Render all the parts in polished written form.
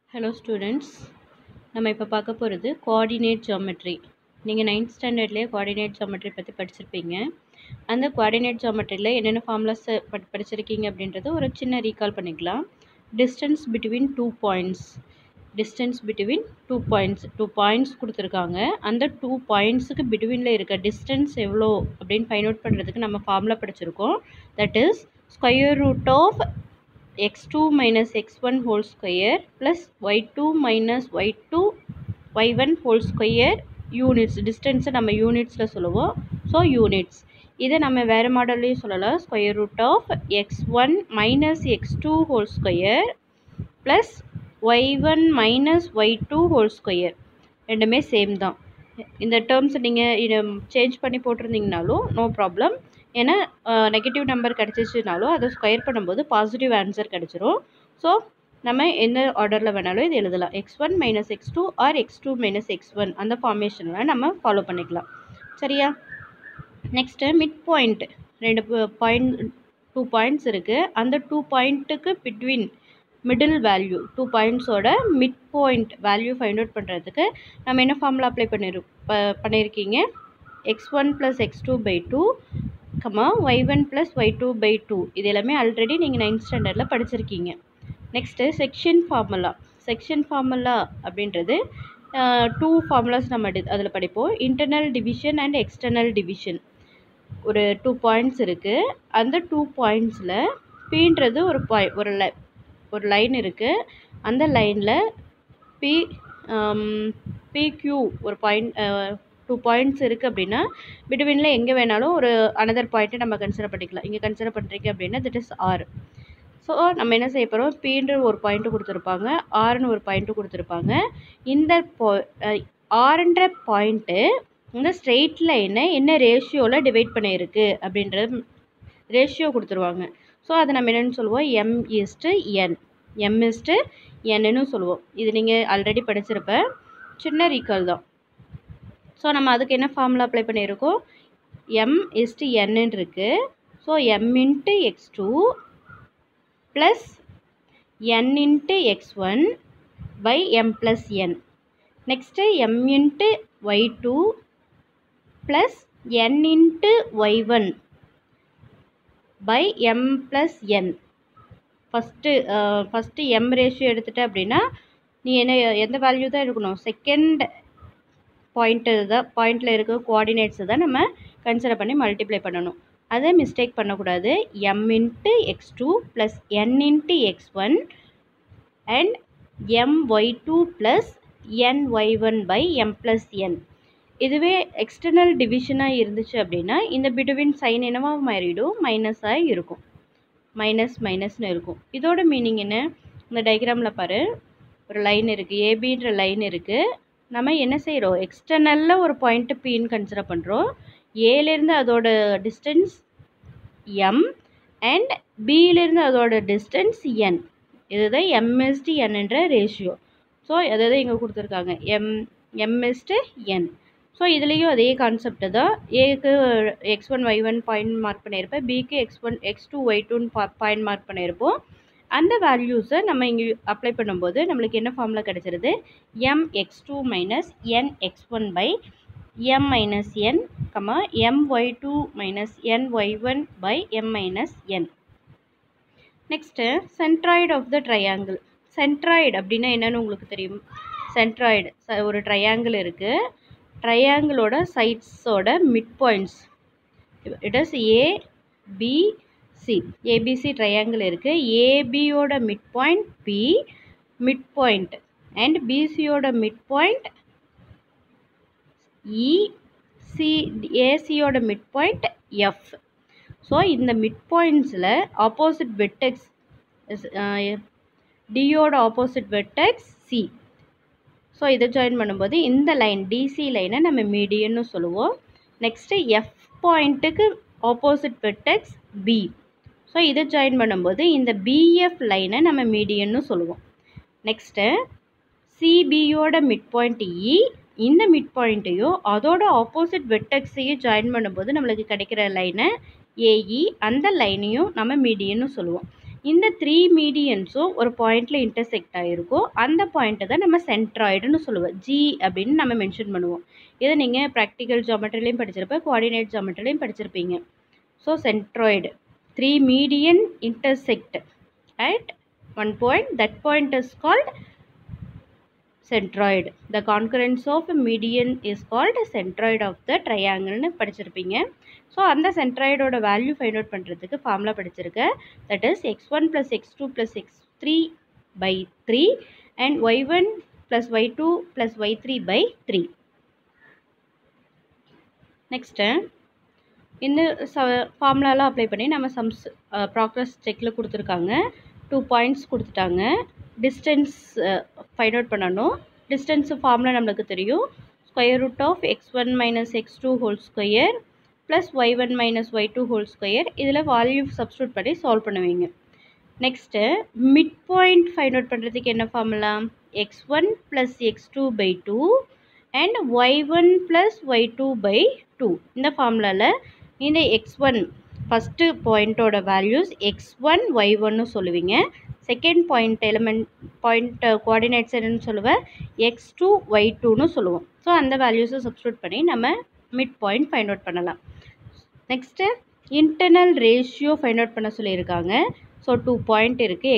Hello students, நம்ம இப்போ பார்க்க போகிறது கோஆர்டினேட் ஜியோமெட்ரி. நீங்கள் 9th ஸ்டாண்டர்ட்லேயே கோஆர்டினேட் ஜியோமெட்ரி பற்றி படிச்சிருப்பீங்க. அந்த கோஆர்டினேட் ஜியோமெட்ரியில் என்னென்ன ஃபார்முலாஸ் படிச்சிருக்கீங்க அப்படின்றது ஒரு சின்ன ரீகால் பண்ணிக்கலாம். டிஸ்டன்ஸ் பிட்வீன் டூ பாயிண்ட்ஸ் கொடுத்துருக்காங்க. அந்த 2 பாயிண்ட்ஸுக்கு பிட்வீனில் இருக்க டிஸ்டன்ஸ் எவ்வளோ அப்படின்னு ஃபைண்ட் அவுட் பண்ணுறதுக்கு நம்ம ஃபார்முலா படிச்சிருக்கோம். That is square root of x2 minus x1 whole square plus y2 minus y1 whole square units. distance நம்ம unitsல சொல்லுவோம். ஸோ யூனிட்ஸ் இதை நம்ம வேறு மாடல்லையும் சொல்லலாம். Square root of x1 minus x2 whole square plus y1 minus y2 whole square ரெண்டுமே same தான். இந்த டேர்ம்ஸ் நீங்கள் இதை சேஞ்ச் பண்ணி போட்டிருந்தீங்கனாலும் நோ ப்ராப்ளம். ஏன்னா நெகட்டிவ் நம்பர் கிடச்சிச்சுனாலும் அதை ஸ்கொயர் பண்ணும்போது பாசிட்டிவ் ஆன்சர் கிடச்சிரும். ஸோ நம்ம எந்த ஆர்டரில் வேணாலும் இது எழுதலாம். x1 minus x2 R x2 minus x1 அந்த ஃபார்மேஷனில் நம்ம ஃபாலோ பண்ணிக்கலாம். சரியா? நெக்ஸ்ட்டு மிட் பாயிண்ட் 2 பாயிண்ட்ஸ் இருக்குது. அந்த 2 பாயிண்ட்டுக்கு பிட்வீன் மிடில் வேல்யூ 2 பாயிண்ட்ஸோட mid point value find out பண்ணுறதுக்கு நம்ம என்ன ஃபார்முலா அப்ளை பண்ணியிருக்கீங்க? x1 + x2/2 y1 + y2/2 இது எல்லாமே ஆல்ரெடி நீங்கள் 9th ஸ்டாண்டர்டில் படிச்சிருக்கீங்க. நெக்ஸ்ட்டு செக்ஷன் ஃபார்முலா அப்படின்றது 2 ஃபார்முலாஸ் நம்ம அதில் படிப்போம். Internal division and external division. ஒரு 2 பாயிண்ட்ஸ் இருக்குது. அந்த 2 பாயிண்ட்ஸில் பீன்றது ஒரு லைன் இருக்குது. அந்த லைனில் PQ ஒரு பாயிண்ட் 2 பாயிண்ட்ஸ் இருக்குது அப்படின்னா பிட்வீனில் எங்கே வேணாலும் ஒரு அனதர் பாயிண்ட்டை நம்ம கன்சிடர் பண்ணிக்கலாம். இங்கே கன்சிடர் பண்ணுறீங்க அப்படின்னா தட் இஸ் R. ஸோ நம்ம என்ன செய்ய போகிறோம்? Pன்ற ஒரு பாயிண்ட்டு கொடுத்துருப்பாங்க, Rன்னு ஒரு பாயிண்ட்டு கொடுத்துருப்பாங்க. இந்த Rன்ற பாயிண்ட்டு இந்த ஸ்ட்ரெயிட் லைனை என்ன ரேஷியோவில் டிவைட் பண்ணியிருக்கு அப்படின்ற ரேஷியோ கொடுத்துருவாங்க. ஸோ அதை நம்ம என்னென்னு சொல்லுவோம்? m/n சொல்லுவோம். இது நீங்கள் ஆல்ரெடி படிச்சிருப்ப, சின்ன ரீகால் தான். ஸோ நம்ம அதுக்கு என்ன ஃபார்முலா அப்ளை பண்ணியிருக்கோம்? m/n இருக்குது. So m/x2 plus n/x1/m+n. Next m/y2 plus n/y1/m+n. First m ratio எடுத்துகிட்ட அப்படின்னா நீ எந்த வேல்யூ தான் எடுக்கணும்? செகண்ட் பாயிண்டில் இருக்க கோஆர்டினேட்ஸை தான் நம்ம கன்சிடர் பண்ணி மல்டிப்ளை பண்ணணும். அதை மிஸ்டேக் பண்ணக்கூடாது. m/x2 plus n/x1 and my2 plus ny1/m+n. இதுவே எக்ஸ்டர்னல் டிவிஷனாக இருந்துச்சு அப்படின்னா இந்த பிட்வீன் சைன் என்னவா மாறிடும்? மைனஸாக இருக்கும். மைனஸ்னு இருக்கும். இதோட மீனிங் என்ன? இந்த டயக்ராமில் பாரு, ஒரு லைன் இருக்குது, ஏபின்ற லைன் இருக்குது. நம்ம என்ன செய்கிறோம்? எக்ஸ்டர்னலில் ஒரு பாயிண்ட்டு பின்னு கன்சிடர் பண்ணுறோம். ஏலேருந்து அதோட டிஸ்டன்ஸ் m அண்ட் பியிலேருந்து அதோட டிஸ்டன்ஸ் n. இதுதான் m/n ரேஷியோ. ஸோ அதை இங்கே கொடுத்துருக்காங்க, m/n. ஸோ இதுலேயும் அதே கான்செப்ட் தான். ஏக்கு x1 y1 பாயிண்ட் மார்க் பண்ணியிருப்பேன், பிக்கு x2 y2 பாயிண்ட் மார்க் பண்ணியிருப்போம். அந்த வேல்யூஸை நம்ம இங்கே அப்ளை பண்ணும்போது நம்மளுக்கு என்ன ஃபார்முலா கிடச்சிருது? mx2 minus nx1/m minus n, my2 minus ny1/m minus n. Next centroid of the triangle. Centroid அப்படின்னா என்னென்னு உங்களுக்கு தெரியும்? சென்ட்ராய்டு ஒரு ட்ரையாங்கிள் இருக்குது. ட்ரையாங்கிளோட சைட்ஸோட mid points it is ABC triangle இருக்குது. ஏபியோட mid point B mid point and பிசியோட மிட் பாயிண்ட் இ, ஏசியோட மிட் பாயிண்ட் எஃப். ஸோ இந்த மிட் பாயிண்ட்ஸில் ஆப்போசிட் வெர்டெக்ஸ் டியோட ஆப்போசிட் வெர்டெக்ஸ் சி. ஸோ இதை ஜாயின் பண்ணும்போது இந்த லைன் டிசி லைனை நம்ம மீடியன்னு சொல்லுவோம். நெக்ஸ்ட்டு எஃப் பாயிண்ட்டுக்கு ஆப்போசிட் வெர்டெக்ஸ் பி. ஸோ இதை ஜாயின் பண்ணும்போது இந்த பிஎஃப் லைனை நம்ம மீடியன்னு சொல்லுவோம். நெக்ஸ்ட்டு சிபியோட மிட் பாயிண்ட் இ, இந்த மிட் பாயிண்ட்டையும் அதோட ஆப்போசிட் வெர்டெக்ஸையும் ஜாயின் பண்ணும்போது நம்மளுக்கு கிடைக்கிற லைனை ஏஇ, அந்த லைனையும் நம்ம மீடியன்னு சொல்லுவோம். இந்த 3 மீடியன்ஸும் ஒரு பாயிண்டில் இன்டர்செக்ட் ஆகிருக்கும். அந்த பாயிண்ட்டை தான் நம்ம சென்ட்ராய்டுன்னு சொல்லுவோம். ஜி அப்படின்னு நம்ம மென்ஷன் பண்ணுவோம். இதை நீங்கள் ப்ராக்டிக்கல் ஜாமெட்ரிலையும் படிச்சிருப்பேன், கோஆர்டினேட் ஜாமெட்ரிலையும் படிச்சிருப்பீங்க. So centroid 3 median intersect at one point. That point is called centroid. The concurrence of median is called centroid of the triangle னு படிச்சிருப்பீங்க. ஸோ அந்த சென்ட்ராய்டோட வேல்யூ ஃபைண்ட் அவுட் பண்ணுறதுக்கு ஃபார்முலா படிச்சிருக்கேன். That is x1 + x2 + x3 by 3 and y1 + y2 + y3 by 3. Next இந்த ஃபார்முலாலாம் apply பண்ணி நம்ம சம்ஸ் ப்ராக்ரஸ் செக்கில் கொடுத்துருக்காங்க. 2 பாயிண்ட்ஸ் கொடுத்துட்டாங்க. டிஸ்டன்ஸ் ஃபைண்ட் அவுட் பண்ணணும். டிஸ்டன்ஸு ஃபார்முலா நம்மளுக்கு தெரியும். √of x1 - x2 whole square + y1 - y2 whole square. இதில் வேல்யூ சப்ஸ்டியூட் பண்ணி சால்வ் பண்ணுவீங்க. Next mid point find out பண்ணுறதுக்கு என்ன formula? x1 + x2 by 2 and y1 + y2 by 2. இந்த ஃபார்முலாவில் இந்த x1 ஃபஸ்ட்டு பாயிண்ட்டோட வேல்யூஸ் x1 y1ன்னு சொல்லுவீங்க. Second point element point coordinates என்னன்னு சொல்லுவேன், x2 y2ன்னு சொல்லுவோம். ஸோ அந்த வேல்யூஸை சப்ஸ்டியூட் பண்ணி நம்ம மிட் பாயிண்ட் ஃபைண்ட் அவுட் பண்ணலாம். Next internal ratio find out பண்ண சொல்லியிருக்காங்க. ஸோ 2 பாயிண்ட் இருக்குது,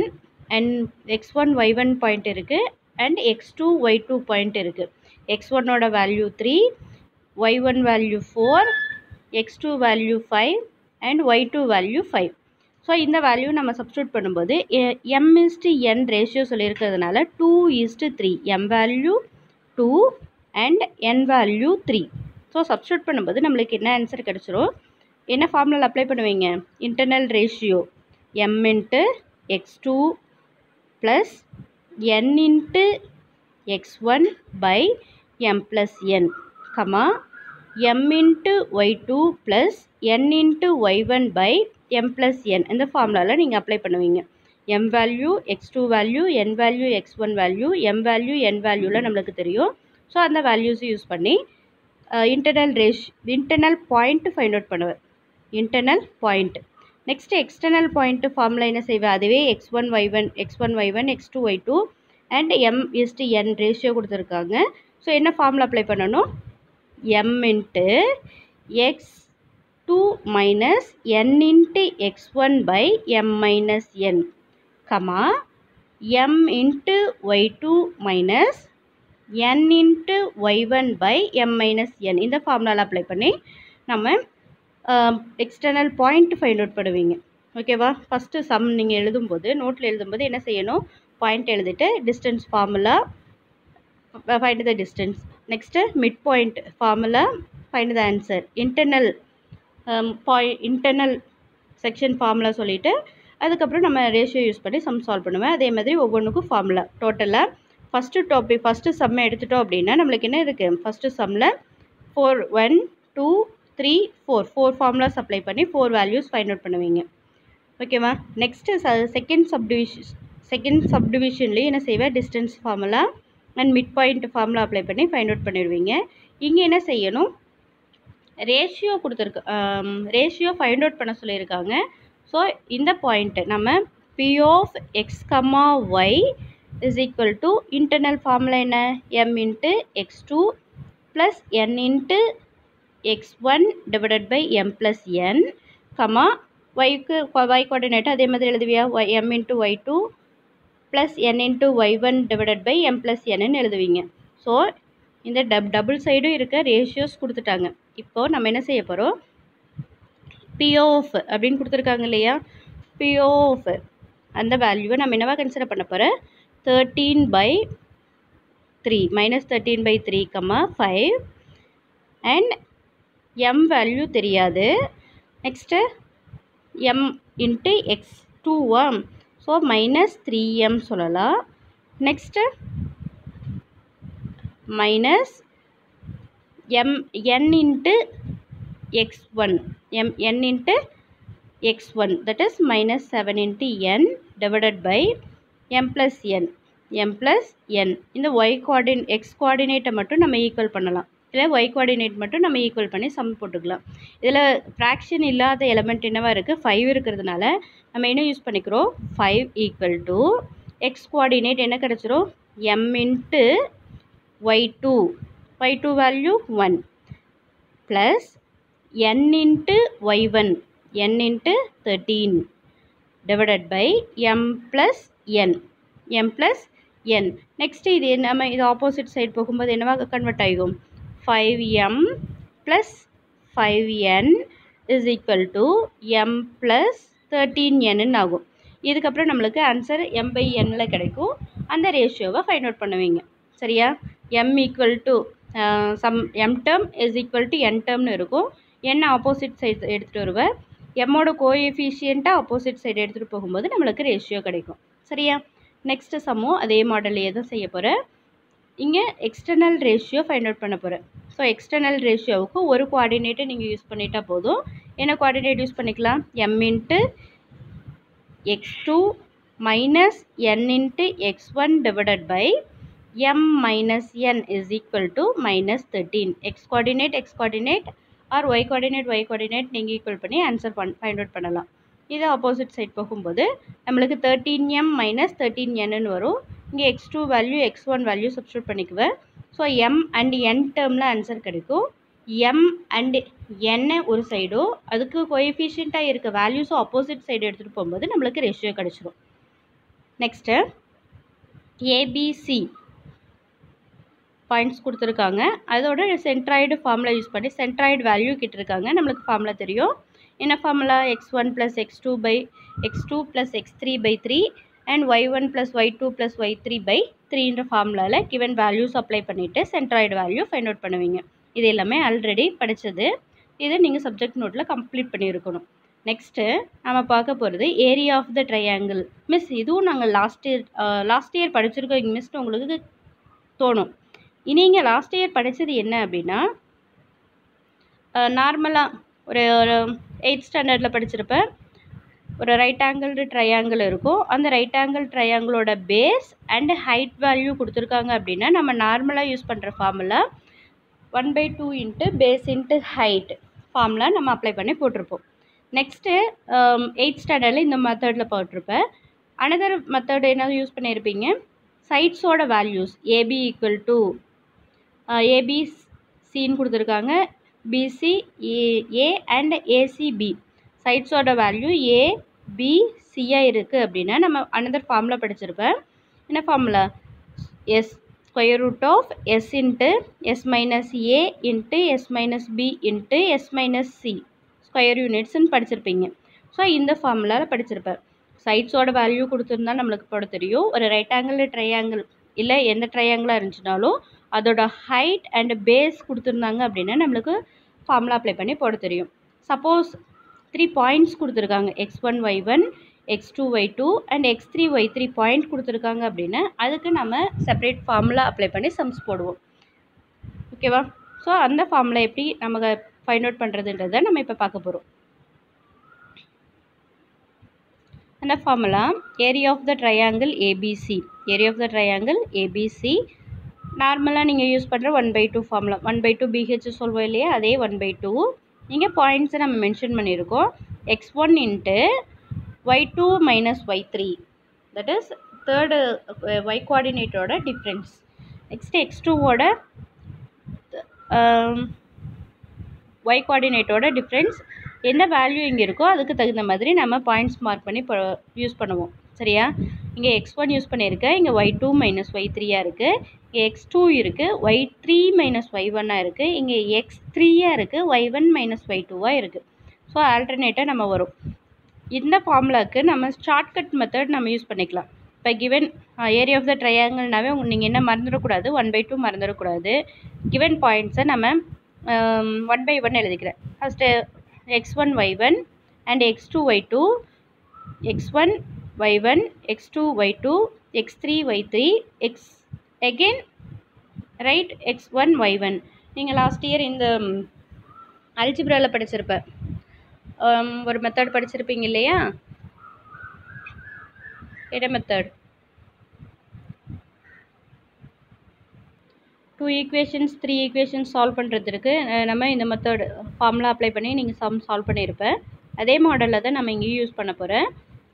x1 y1 பாயிண்ட் இருக்குது அண்ட் x2 y2 பாயிண்ட் இருக்குது. x1ஓட value 3, y1 value 4, x2 value 5 and y2 value 5. So இந்த வேல்யூ நம்ம சப்ஸ்டியூட் பண்ணும்போது m/n ரேஷியோ சொல்லியிருக்கிறதுனால 2:3, m value 2 and n value 3. So substitute பண்ணும்போது நம்மளுக்கு என்ன ஆன்சர் கிடச்சிரும்? என்ன ஃபார்முலாவில் அப்ளை பண்ணுவீங்க? Internal ratio m × x2 + n × x1 by m + n, comma m × y2 + n × y1 by m + n. இந்த ஃபார்முலாவில் நீங்கள் அப்ளை பண்ணுவீங்க. m value, x2 value, n value, x1 value, m value, n வேல்யூவில் நம்மளுக்கு தெரியும். ஸோ அந்த வேல்யூஸை யூஸ் பண்ணி இன்டர்னல் பாயிண்ட் ஃபைண்ட் அவுட் பண்ணுவேன். Internal point. Next external point formula என்ன செய்வேன்? அதுவே x1 y1, x2 y2 அண்ட் m/n ரேஷியோ கொடுத்துருக்காங்க. ஸோ என்ன ஃபார்முலா அப்ளை பண்ணணும்? m × x2 - n × x1 by m - n, comma m × y2 - n × y1 by m - n. இந்த ஃபார்முலாவில் அப்ளை பண்ணி நம்ம எக்ஸ்டர்னல் பாயிண்ட் ஃபைண்ட் அவுட் பண்ணுவீங்க. ஓகேவா? ஃபஸ்ட்டு சம் நீங்கள் எழுதும்போது, நோட்டில் எழுதும்போது என்ன செய்யணும்? பாயிண்ட் எழுதிட்டு distance formula find the distance. Next mid point formula find the answer. Internal section formula சொல்லிவிட்டு அதுக்கப்புறம் நம்ம ரேஷியோ யூஸ் பண்ணி சம் சால்வ் பண்ணுவேன். அதே மாதிரி ஒவ்வொன்றுக்கும் ஃபார்முலா. டோட்டலாக ஃபஸ்ட்டு சம்மை எடுத்துட்டோம் அப்படின்னா நம்மளுக்கு என்ன இருக்குது? ஃபஸ்ட்டு சம்மில் 4 1 2 3 4 ஃபார்முலாஸ் அப்ளை பண்ணி 4 வேல்யூஸ் ஃபைண்ட் அவுட் பண்ணுவீங்க. ஓகேவா? நெக்ஸ்ட்டு செகண்ட் சப்டிவிஷன்லேயும் என்ன செய்வேன்? Distance formula and mid point formula apply பண்ணி ஃபைண்ட் அவுட் பண்ணிடுவீங்க. இங்கே என்ன செய்யணும்? ரேஷியோ கொடுத்துருக்கு, ரேஷியோ ஃபைண்ட் அவுட் பண்ண சொல்லியிருக்காங்க. ஸோ இந்த பாயிண்ட்டு நம்ம p(x, y) is equal to internal formula என்ன? m × x2 + n × x1 divided by m + n, comma yக்கு y கோஆர்டினேட் அதே மாதிரி எழுதுவியா? m × y2 + n × y1 divided by m + n எழுதுவீங்க. ஸோ இந்த டபுள் சைடும் இருக்க ரேஷியோஸ் கொடுத்துட்டாங்க. இப்போது நம்ம என்ன செய்ய போகிறோம்? p(of) அப்படின்னு கொடுத்துருக்காங்க இல்லையா? p(of) அந்த வேல்யூவை நம்ம என்னவா கன்சிடர் பண்ண போகிறோம்? 13/3 -13/3, 5 அண்ட் m வேல்யூ தெரியாது. Next m × x2, so -3m சொல்லலாம். Next minus n × x1, n × x1, that is -7 × n divided by m + n. இந்த x கோஆர்டினேட்டை மட்டும் நம்ம ஈக்குவல் பண்ணலாம். இதில் ஒய் கோஆர்டினேட் மட்டும் நம்ம ஈக்குவல் பண்ணி சம் போட்டுக்கலாம். இதில் ஃப்ராக்ஷன் இல்லாத எலமெண்ட் என்னவா இருக்குது, 5 இருக்கிறதுனால நம்ம என்ன யூஸ் பண்ணிக்கிறோம், 5 ஈக்குவல் டு எக்ஸ் கோஆர்டினேட் என்ன கிடச்சிரும், m into y2 value 1 plus n into y1 n into 13 divided by m plus n. Next இது நம்ம இது ஆப்போசிட் சைடு போகும்போது என்னவாக கன்வெர்ட் ஆகும், 5m plus 5n is equal to m plus 13n ஆகும். இதுக்கப்புறம் நம்மளுக்கு ஆன்சர் m/nல கிடைக்கும். அந்த ரேஷியோவை ஃபைண்ட் அவுட் பண்ணுவீங்க. சரியா, m equal to m term is equal to n டேர்ம்னு இருக்கும். n ஆப்போசிட் சைடு எடுத்துகிட்டு வருவேன். எம்மோட கோஎஃபிஷியண்ட்டாக ஆப்போசிட் சைடு எடுத்துகிட்டு போகும்போது நம்மளுக்கு ரேஷியோ கிடைக்கும். சரியா, நெக்ஸ்ட்டு சம்மும் அதே மாடல்லையே தான் செய்ய போகிறேன். இங்கே எக்ஸ்டர்னல் ரேஷியோ ஃபைண்ட் அவுட் பண்ண போகிறேன். ஸோ எக்ஸ்டர்னல் ரேஷியோவுக்கு ஒரு கோஆர்டினேட்டை நீங்கள் யூஸ் பண்ணிட்டா போதும். என்ன கோஆர்டினேட் யூஸ் பண்ணிக்கலாம், m into x2 minus n into x1 divided by m minus n is equal to minus 13. X coordinate or y coordinate நீங்கள் ஈக்குவல் பண்ணி ஆன்சர் ஃபைண்ட் அவுட் பண்ணலாம். இது ஆப்போசிட் சைட் போகும்போது நம்மளுக்கு 13m மைனஸ் 13n வரும். இங்கே x2 value x1 value substitute பண்ணிக்குவேன். So m and n டேர்மில் ஆன்சர் கிடைக்கும். m அண்ட் n ஒரு சைடும் அதுக்கு கோஎஃபிஷியண்ட்டாக இருக்க வேல்யூஸும் ஆப்போசிட் சைடு எடுத்துகிட்டு போகும்போது நம்மளுக்கு ரேஷியோ கிடச்சிரும். நெக்ஸ்ட்டு ஏபிசி பாயிண்ட்ஸ் கொடுத்துருக்காங்க. அதோட சென்ட்ராய்டு ஃபார்முலா யூஸ் பண்ணி சென்ட்ராய்டு வேல்யூ கிட்டிருக்காங்க. நம்மளுக்கு ஃபார்முலா தெரியும். என்ன formula, x1 + x2 + x3 by 3 and y1 + y2 + y3 by 3ன்ற ஃபார்முலாவில் கிவன் வேல்யூஸ் அப்ளை பண்ணிவிட்டு சென்ட்ராய்டு வேல்யூ ஃபைண்ட் அவுட் பண்ணுவீங்க. இது எல்லாமே ஆல்ரெடி படித்தது. இதை நீங்கள் சப்ஜெக்ட் நோட்டில் கம்ப்ளீட் பண்ணியிருக்கணும். நெக்ஸ்ட்டு நம்ம பார்க்க போகிறது area of the triangle. Miss இதுவும் நாங்கள் லாஸ்ட் இயர் படிச்சிருக்கோம் மிஸ்ன்னு உங்களுக்கு தோணும். நீங்கள் லாஸ்ட் இயர் படித்தது என்ன அப்படின்னா, நார்மலாக ஒரு 8th ஸ்டாண்டர்டில் படிச்சிருப்பேன். ஒரு ரைட் ஆங்கிள்டு ட்ரையாங்கிள் இருக்கும். அந்த ரைட் ஆங்கிள் ட்ரையாங்கிளோட பேஸ் அண்ட் ஹைட் வேல்யூ கொடுத்துருக்காங்க அப்படின்னா நம்ம நார்மலாக யூஸ் பண்ணுற formula 1/2 into base into height formula நம்ம அப்ளை பண்ணி போட்டிருப்போம். நெக்ஸ்ட்டு 8th ஸ்டாண்டர்டில் இந்த மெத்தடில் போட்டிருப்பேன். அனதர் மெத்தட் என்ன யூஸ் பண்ணியிருப்பீங்க, சைட்ஸோட வேல்யூஸ் ஏபி ஈக்குவல் டு ஏபிசின்னு கொடுத்துருக்காங்க, பிசி ஏ அண்ட் ஏசிபி சைட்ஸோட வேல்யூ ஏபிசியாக இருக்குது அப்படின்னா நம்ம அனதர் ஃபார்முலா படிச்சிருப்பேன். என்ன formula, s square root of s into s minus a into s minus b into s minus c square யூனிட்ஸ்ன்னு படிச்சிருப்பீங்க. ஸோ இந்த ஃபார்முலாவில் படிச்சிருப்பேன். சைட்ஸோட வேல்யூ கொடுத்துருந்தா நம்மளுக்கு போட தெரியும். ஒரு ரைட் ஆங்கிள் ட்ரையாங்கிள் இல்லை எந்த ட்ரையாங்கிளாக இருந்துச்சுனாலும் அதோட ஹைட் அண்ட் பேஸ் கொடுத்துருந்தாங்க அப்படின்னா நம்மளுக்கு ஃபார்முலா அப்ளை பண்ணி போட தெரியும். சப்போஸ் 3 பாயிண்ட்ஸ் கொடுத்துருக்காங்க, x1 y1 x2 y2 and x3 y3 point கொடுத்துருக்காங்க அப்படின்னா அதுக்கு நம்ம செப்பரேட் ஃபார்முலா அப்ளை பண்ணி சம்ஸ் போடுவோம். ஓகேவா, ஸோ அந்த ஃபார்முலா எப்படி நம்ம ஃபைண்ட் அவுட் பண்ணுறதுன்றதை நம்ம இப்போ பார்க்க போகிறோம். அந்த formula area of the triangle ABC நார்மலாக நீங்கள் யூஸ் பண்ணுற 1/2 ஃபார்முலா 1/2 BH சொல்வோம் இல்லையா, அதே 1/2. இங்கே பாயிண்ட்ஸை நம்ம மென்ஷன் பண்ணியிருக்கோம். x1 into y2 minus y3 that is third y கோஆர்டினேட்டோட டிஃப்ரென்ஸ். நெக்ஸ்ட்டு x2வோட y கோஆர்டினேட்டோட டிஃப்ரென்ஸ் என்ன வேல்யூ இங்கே இருக்கோ அதுக்கு தகுந்த மாதிரி நம்ம பாயிண்ட்ஸ் மார்க் பண்ணி யூஸ் பண்ணுவோம். சரியா, இங்கே x1 யூஸ் பண்ணியிருக்கேன், இங்கே y2 மைனஸ் y3 இருக்குது, இங்கே x2 இருக்குது, y3 மைனஸ் y1 இருக்குது, இங்கே x3 இருக்குது, y1 மைனஸ் y2 இருக்குது. ஸோ ஆல்டர்னேட்டாக நம்ம வரும். இந்த ஃபார்முலாவுக்கு நம்ம ஷார்ட்கட் மெத்தட் நம்ம யூஸ் பண்ணிக்கலாம். இப்போ கிவன் ஏரியா ஆஃப் த ட்ரையாங்கிள்னாவே நீங்கள் என்ன மறந்துடக்கூடாது, 1/2 மறந்துடக்கூடாது. கிவன் பாயிண்ட்ஸை நம்ம 1/1 எழுதிக்கிறேன். First x1 y1 and x2 y2, x1 y1 x2 y2 x3 y3 again right x1 y1. நீங்கள் லாஸ்ட் இயர் இந்த அல்ஜிப்ராவில் படிச்சிருப்பேன், ஒரு மெத்தட் படிச்சிருப்பீங்க இல்லையா, என்ன மெத்தட், 2 ஈக்குவேஷன்ஸ் 3 ஈக்குவேஷன்ஸ் சால்வ் பண்ணுறதுக்கு நம்ம இந்த மெத்தட் ஃபார்முலா அப்ளை பண்ணி நீங்கள் சம் சால்வ் பண்ணியிருப்பேன். அதே மாடலில் தான் நம்ம இங்கேயும் யூஸ் பண்ண போகிறேன்.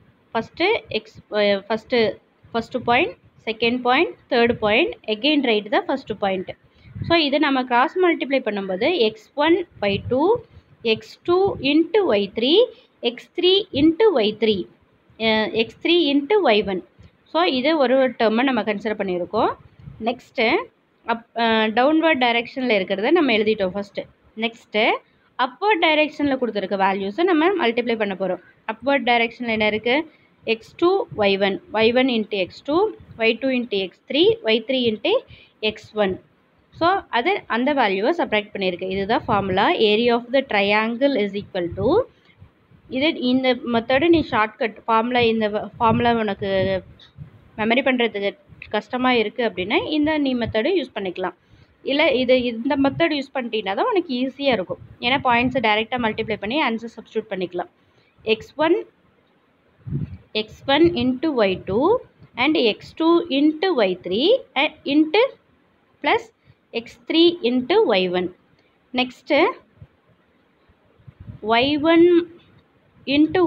First point, second point, third point, again right the first point. So இதை நம்ம கிராஸ் மல்டிப்ளை பண்ணும்போது x1 by 2, x2 into y3, x3 into y3, x3 into y1. So இது ஒரு டேர்மை நம்ம கன்சிடர் பண்ணியிருக்கோம். நெக்ஸ்ட்டு டவுன்வர்ட் டைரெக்ஷனில் இருக்கிறத நம்ம எழுதிட்டோம் ஃபஸ்ட்டு. நெக்ஸ்ட்டு அப்வர்ட் டைரெக்ஷனில் கொடுத்துருக்க வேல்யூஸை நம்ம மல்டிப்ளை பண்ண போகிறோம். அப்வர்ட் டைரெக்ஷனில் என்ன இருக்குது? x2 y1, y1 into x2, y2 into x3, y3 into x1. So அது அந்த வேல்யூவை சப்ராக்ட் பண்ணியிருக்கு. இதுதான் formula. Area of the triangle is equal to இந்த மெத்தடு நீ ஷார்ட்கட் ஃபார்முலா, இந்த ஃபார்முலா உனக்கு மெமரி பண்ணுறதுக்கு கஷ்டமாக இருக்குது அப்படின்னா இந்த நீ மெத்தடு யூஸ் பண்ணிக்கலாம். இல்லை இந்த மெத்தட் யூஸ் பண்ணிட்டீங்கன்னா தான் உனக்கு ஈஸியாக இருக்கும். ஏன்னா பாயிண்ட்ஸை டைரெக்டாக மல்டிப்ளை பண்ணி ஆன்சர் சப்ஸ்டியூட் பண்ணிக்கலாம். x1 into y2 and x2 into y3 into plus x3 into y1. Next y1 into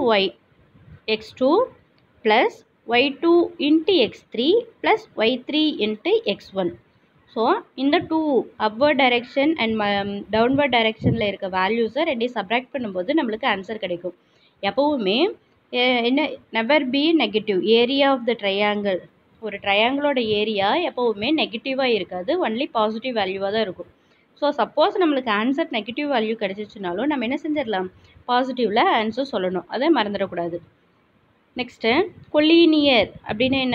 x2 plus y2 into x3 plus y3 into x1. So இந்த 2 அப்வர்ட் டைரெக்ஷன் அண்ட் டவுன்வர்ட் டைரெக்ஷனில் இருக்க வேல்யூஸை ரெண்டையும் subtract பண்ணும்போது நம்மளுக்கு answer கிடைக்கும். எப்போவுமே என்ன never be negative. Area of the triangle, ஒரு ட்ரையாங்கிளோட ஏரியா எப்போவுமே நெகட்டிவாக இருக்காது, ஒன்லி பாசிட்டிவ் வேல்யூவாக தான் இருக்கும். ஸோ சப்போஸ் நம்மளுக்கு ஆன்சர் நெகட்டிவ் வேல்யூ கிடச்சிச்சுனாலும் நம்ம என்ன செஞ்சிடலாம், பாசிட்டிவில் ஆன்சர் சொல்லணும், அதை மறந்துடக்கூடாது. நெக்ஸ்ட்டு கொலீனியர் அப்படின்னு என்ன?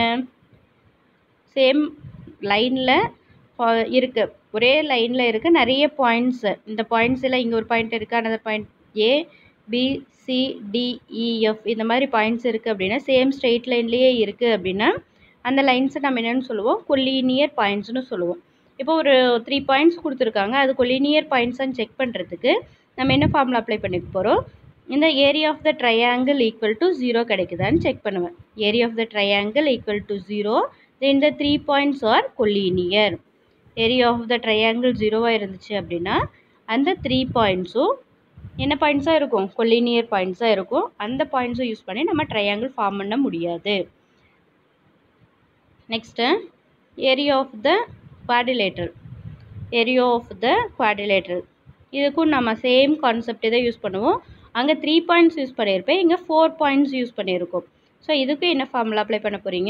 சேம் லைனில் இருக்குது, ஒரே லைனில் இருக்க நிறைய பாயிண்ட்ஸு. இந்த பாயிண்ட்ஸில் இங்கே ஒரு பாயிண்ட் இருக்குது, another point A B C D E F இந்த மாதிரி பாயிண்ட்ஸ் இருக்குது அப்படின்னா சேம் ஸ்ட்ரெயிட் லைன்லேயே இருக்குது அப்படின்னா அந்த லைன்ஸை நம்ம என்னென்னு சொல்லுவோம், கொலீனியர் பாயிண்ட்ஸ்னு சொல்லுவோம். இப்போ ஒரு 3 பாயிண்ட்ஸ் கொடுத்துருக்காங்க, அது கொலீனியர் பாயிண்ட்ஸான்னு செக் பண்ணுறதுக்கு நம்ம என்ன ஃபார்முலா அப்ளை பண்ணிக்க போகிறோம், இந்த area of the triangle equal to 0 கிடைக்குதான்னு செக் பண்ணுவேன். Area of the triangle equal to 0, then the 3 points are collinear. Area of the triangle 0வாக இருந்துச்சு அப்படின்னா அந்த 3 பாயிண்ட்ஸும் என்ன பாயிண்ட்ஸாக இருக்கும், கொலீனியர் பாயிண்ட்ஸாக இருக்கும். அந்த பாயிண்ட்ஸும் யூஸ் பண்ணி நம்ம ட்ரையாங்கிள் ஃபார்ம் பண்ண முடியாது. Next area of the quadrilateral. Area of the quadrilateral இதுக்கும் நம்ம சேம் கான்செப்ட் இதை யூஸ் பண்ணுவோம். அங்கே 3 பாயிண்ட்ஸ் யூஸ் பண்ணியிருப்பேன், இங்கே 4 பாயிண்ட்ஸ் யூஸ் பண்ணியிருக்கோம். ஸோ இதுக்கு என்ன ஃபார்முலா அப்ளை பண்ண போகிறீங்க,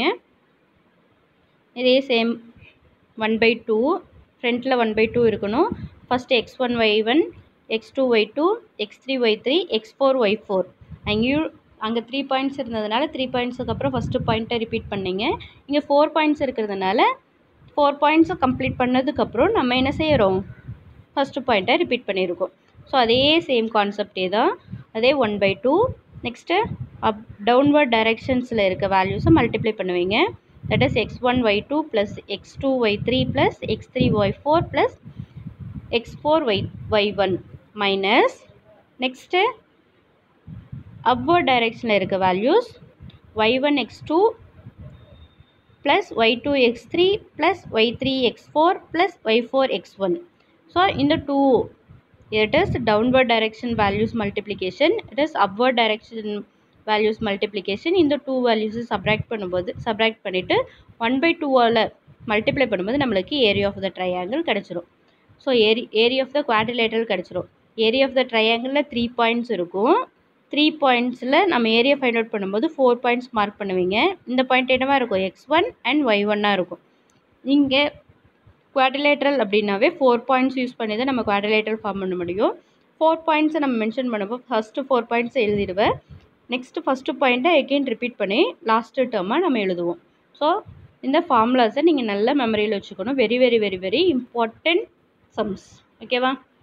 இதே சேம் 1/2, ஃப்ரண்ட்டில் 1/2 இருக்கணும். First x1 y1, x2 y2, x3 y3, x4 y4. அங்கே 3 பாயிண்ட்ஸ் இருந்ததுனால 3 பாயிண்ட்ஸுக்கு அப்புறம் ஃபஸ்ட்டு பாயிண்ட்டை ரிப்பீட் பண்ணிங்க. இங்கே 4 பாயிண்ட்ஸ் இருக்கிறதுனால 4 பாயிண்ட்ஸை கம்ப்ளீட் பண்ணதுக்கப்புறம் நம்ம என்ன செய்கிறோம், ஃபஸ்ட்டு பாயிண்ட்டை ரிப்பீட் பண்ணியிருக்கோம். ஸோ அதே சேம் கான்செப்டே தான், அதே 1/2. நெக்ஸ்ட்டு டவுன்வர்ட் டைரெக்ஷன்ஸில் இருக்க வேல்யூஸை மல்டிப்ளை பண்ணுவீங்க. That is x1 y2 plus x2 y3 plus x3 y4 plus x4 y1 minus next upward டைரெக்ஷனில் இருக்க values y1 x2 plus y2 x3 plus y3 x4 plus y4 x1. So இந்த 2 it is downward direction values multiplication, it is upward direction values multiplication. இந்த 2 வேல்யூஸை subtract பண்ணிவிட்டு 1/2ஆல் multiply பண்ணும்போது நம்மளுக்கு area of the triangle கிடச்சிரும். So area of the quadrilateral கிடச்சிரும். Area of the ட்ரையாங்கிளில் 3 points இருக்கும். 3 பாயிண்ட்ஸில் நம்ம ஏரியா ஃபைண்ட் அவுட் பண்ணும்போது 4 பாயிண்ட்ஸ் மார்க் பண்ணுவீங்க. இந்த பாயிண்ட் என்னவாக இருக்கும், x1 அண்ட் y1 இருக்கும். இங்கே குவாட்ரிலேட்ரல் அப்படின்னாவே 4 பாயிண்ட்ஸ் யூஸ் பண்ணி தான் நம்ம குவாட்ரிலேட்ரல் ஃபார்ம் பண்ண முடியும். 4 பாயிண்ட்ஸை நம்ம மென்ஷன் பண்ணும்போது ஃபஸ்ட்டு 4 பாயிண்ட்ஸை எழுதிடுவேன். நெக்ஸ்ட்டு ஃபஸ்ட்டு பாயிண்ட்டை எகெயின் ரிப்பீட் பண்ணி லாஸ்ட்டு டேர்மாக நம்ம எழுதுவோம். ஸோ இந்த ஃபார்முலாஸை நீங்கள் நல்ல மெமரியில் வச்சுக்கணும். Very very very very important sums. ஓகேவா?